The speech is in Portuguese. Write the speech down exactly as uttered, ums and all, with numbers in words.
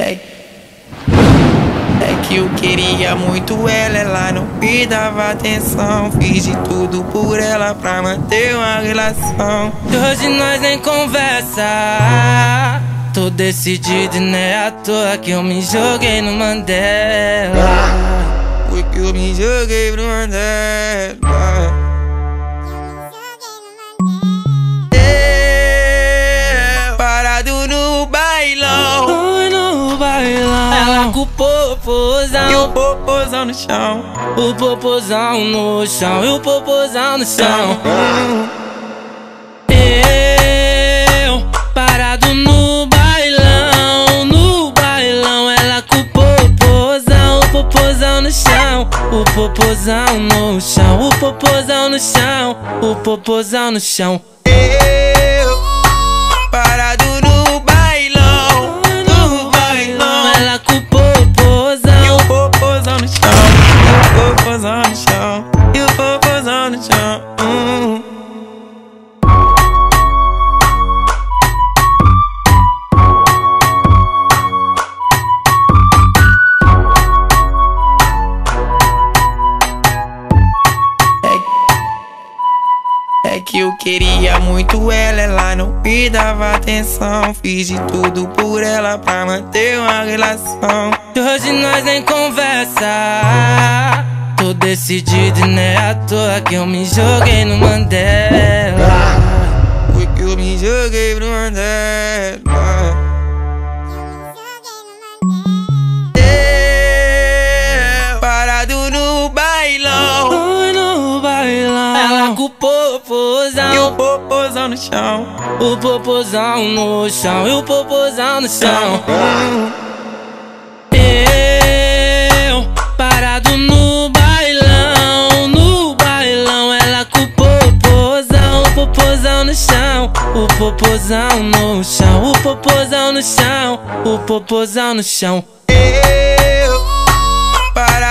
É, é que eu queria muito ela, ela não me dava atenção. Fiz de tudo por ela pra manter uma relação. E hoje nós nem conversa. Tô decidido e não é à toa que eu me joguei no Mandela. Foi que eu me joguei pro Mandela. Parado no bailão, Oi, no bailão. Ela com o popozão e o popozão no chão. O popozão no chão e o popozão no chão. Eu parado no bailão, no bailão. Ela com o popozão, o popozão no chão. O popozão no chão, o popozão no chão. O popozão no chão. Eu parado no bailão, no bailão. Ela com o popozão E o popozão no chão, e o popozão no chão, e o popozão no chão. Hum. É que eu queria muito ela, ela não me dava atenção. Fiz de tudo por ela pra manter uma relação. E hoje nós nem conversa. Tô decidido e não é à toa que eu me joguei no Mandela. Foi que eu me joguei pro Mandela. É, parado no bailão, Oi, no bailão. Ela com o popozão e o popozão no chão. O popozão no chão e o popozão no chão. Eu parado no bailão, no bailão. Ela com o popozão, o popozão no chão. O popozão no chão, o popozão no chão. O popozão no chão. Eu parado